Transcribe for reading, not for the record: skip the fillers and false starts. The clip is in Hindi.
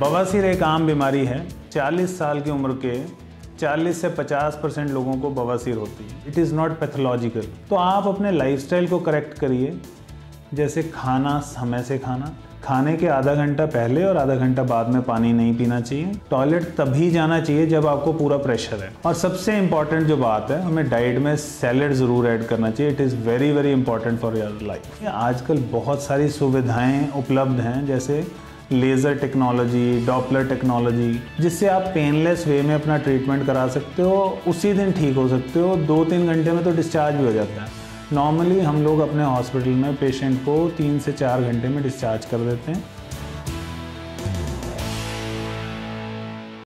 बवासीर एक आम बीमारी है। 40 साल की उम्र के 40 से 50% लोगों को बवासीर होती है। It is not pathological. तो आप अपने लाइफस्टाइल को करेक्ट करिए, जैसे खाना समय से खाना, खाने के आधा घंटा पहले और आधा घंटा बाद में पानी नहीं पीना चाहिए। टॉयलेट तभी जाना चाहिए जब आपको पूरा प्रेशर है। और सबसे इम्पॉर्टेंट जो बात है, हमें डाइट में सैलेड ज़रूर ऐड करना चाहिए। It is very very important for your life. आजकल बहुत सारी सुविधाएं उपलब्ध हैं, जैसे लेज़र टेक्नोलॉजी, डॉपलर टेक्नोलॉजी, जिससे आप पेनलेस वे में अपना ट्रीटमेंट करा सकते हो। उसी दिन ठीक हो सकते हो, 2-3 घंटे में तो डिस्चार्ज भी हो जाता है। नॉर्मली हम लोग अपने हॉस्पिटल में पेशेंट को 3 से 4 घंटे में डिस्चार्ज कर देते हैं।